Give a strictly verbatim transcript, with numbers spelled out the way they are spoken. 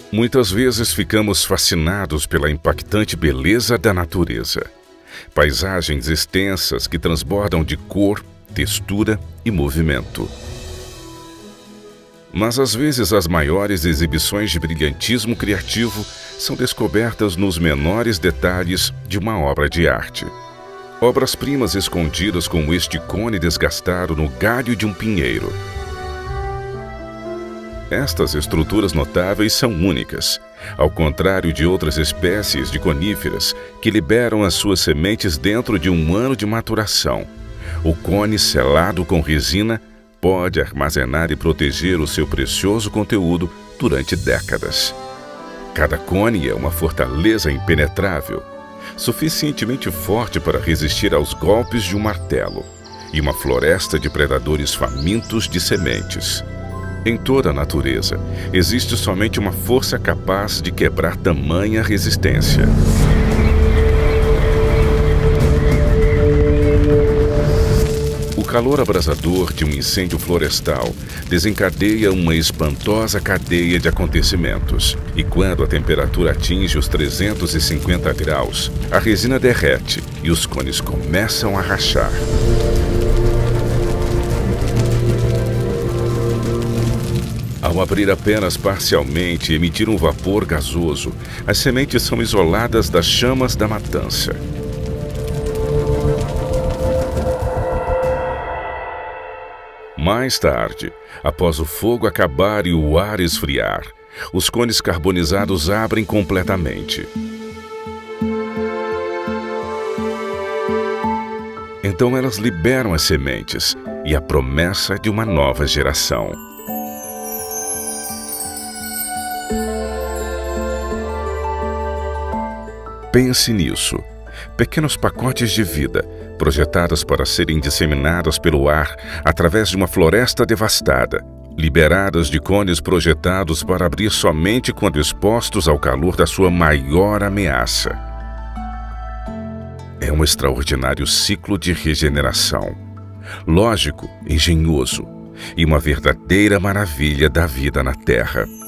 Muitas vezes ficamos fascinados pela impactante beleza da natureza. Paisagens extensas que transbordam de cor, textura e movimento. Mas às vezes as maiores exibições de brilhantismo criativo são descobertas nos menores detalhes de uma obra de arte. Obras-primas escondidas como este cone desgastado no galho de um pinheiro. Estas estruturas notáveis são únicas, ao contrário de outras espécies de coníferas que liberam as suas sementes dentro de um ano de maturação. O cone selado com resina pode armazenar e proteger o seu precioso conteúdo durante décadas. Cada cone é uma fortaleza impenetrável, suficientemente forte para resistir aos golpes de um martelo, e uma floresta de predadores famintos de sementes. Em toda a natureza, existe somente uma força capaz de quebrar tamanha resistência. O calor abrasador de um incêndio florestal desencadeia uma espantosa cadeia de acontecimentos. E quando a temperatura atinge os trezentos e cinquenta graus, a resina derrete e os cones começam a rachar. Ao abrir apenas parcialmente e emitir um vapor gasoso, as sementes são isoladas das chamas da matança. Mais tarde, após o fogo acabar e o ar esfriar, os cones carbonizados abrem completamente. Então elas liberam as sementes e a promessa de uma nova geração. Pense nisso. Pequenos pacotes de vida, projetadas para serem disseminadas pelo ar através de uma floresta devastada, liberadas de cones projetados para abrir somente quando expostos ao calor da sua maior ameaça. É um extraordinário ciclo de regeneração, lógico, engenhoso e uma verdadeira maravilha da vida na Terra.